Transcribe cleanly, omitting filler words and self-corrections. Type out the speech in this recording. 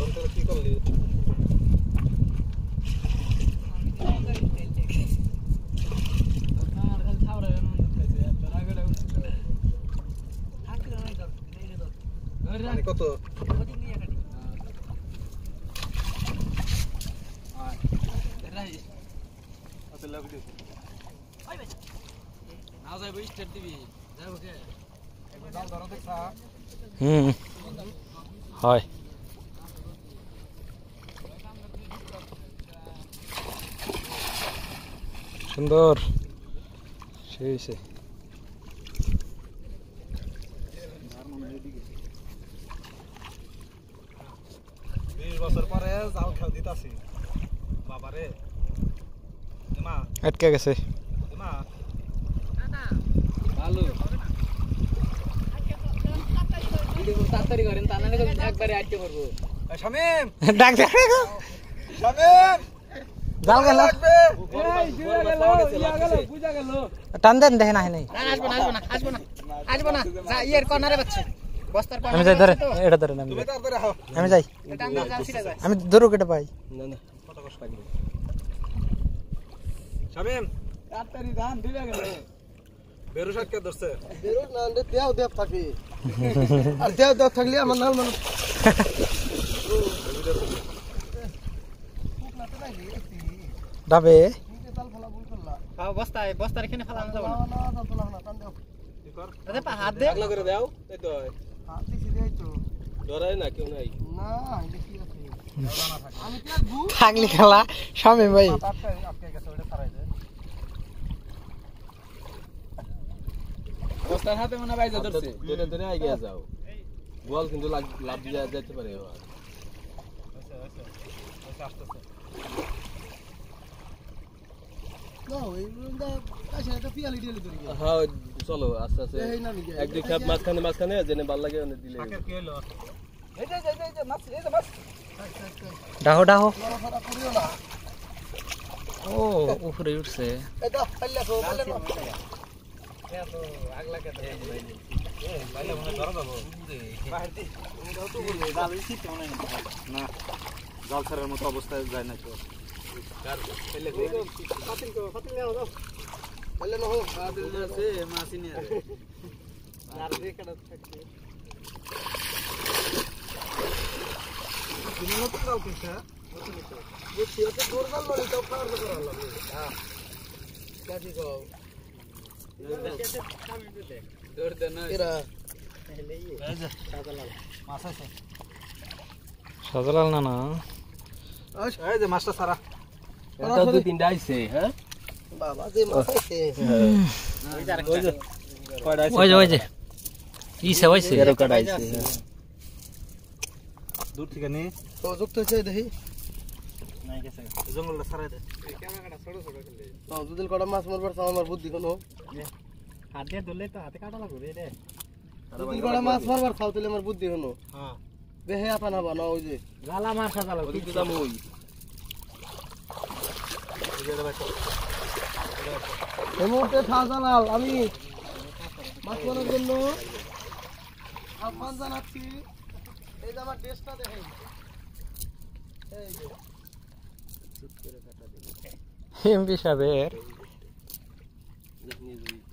কি করলি কত হয় সুন্দর সেই 20 বছর পরে জাল খেল দিতাছি বাবারে মা আটকে গেছে মা ভালো ভিডিও তাড়াতাড়ি করেন তা না একবারে আটকে পড়বো শামিম ডাক ডাক শামিম জাল গেল বুঝা গেল টান দেন দেখেন আহে নাই আসবো না যা ইয়ার কর্নারে বাচ্চা বস্তার আমি কর্নারে যাই ধরে এটা ধরে আমি তুমি তাড়াতাড়ি আও আমি যাই এটা আমরা জালছিটা যায় আমি ধরু কেটে পাই না না কত কষ্ট লাগবে শামিম তাড়াতাড়ি ধান দিবে গেল বেরু শাক কে ধরছে বেরো না আনলে দেও থাকি আর দেও থাকলে আমার নাল মানে ডাবে বস্তার এখানে ফেলানো যাবে না না তোলা না টান দেও কি কর আরে হাত দে আগলা করে দাও এই তো হাত দিছি দেই তো ডরাই না কেউ নাই না দেখি আছে আমি কি গু থাকলি খেলা স্বামী ভাই আপনি গেছে ওটা ছাড়াই দে বস্তার হাতে মনে বাইজা ধরছে ধরে ধরে এগিয়ে যাও বল কিন্তু লাভ দিয়ে যেতে পারে না ওই রুন্দা কাছে একটা পিয়ালি ডিয়ালি ধরি হ্যাঁ চলো আস্তে আস্তে এই না নিগে এক দুই খাপ মাঝখানে জেনে ভাল লাগে অনেক দিলে কি হলো এই যে মাছ এই যে মাছ ডাহো ডাহো বড় ফাটা করিও না ও উপরে উঠছে এই দাও পাল্লা কো পাল্লা কো এত আগলা কে দে এই বাইলে মনে ধরা যাবো বাইরে দি তুমি দাও তো বললে জাল শীত মনে না জাল ছাড়ার মতো অবস্থায় যায় না তো কার পেলে ফাতিল নাও দাও পাল্লা না হো আছে মাছি নিয়ে আর দেখাটা থাকছে তুমি নতুন জাল কিনছা দেখছি ওতে জোর জাল লড়ি তো পার করা লাগবে হ্যাঁ কাটি কও দৌড় দে না এরা এই যে মাছ আছে সাজালাল না না এই যে মাছটা সারা এটা দুই তিনটা আইছে হ্যাঁ বাবা যে মাছ আছে ওই যে কয়টা আইছে ওই যে ইসে হইছে 13 কাটা আইছে দূর থেকে নি তো যুক্ত হইছে দেখি নাই গেছে জঙ্গলটা সারাই দে ক্যামেরাটা ছোট ছোট খেলে তো দুদিন কটা মাছ মারবার চাও আমার বুদ্ধি কোনো হাত দিয়ে ধরলে তো হাতে কাটা লাগবে রে দুদিন কটা মাছ মারবার খাও তাহলে আমার বুদ্ধি হলো হ্যাঁ দেহে আপা না বানা ওই যে গালা মার সাজা লাগবে ওদিকে দাম ওই এখানে বাইতো এই মুহূর্তে শাহজালাল আমি মাছ মারার জন্য আহ্বান জানাচ্ছি এই যে আমার ড্রেসটা দেখেন এই যে এমপি সাহেবের দেখনি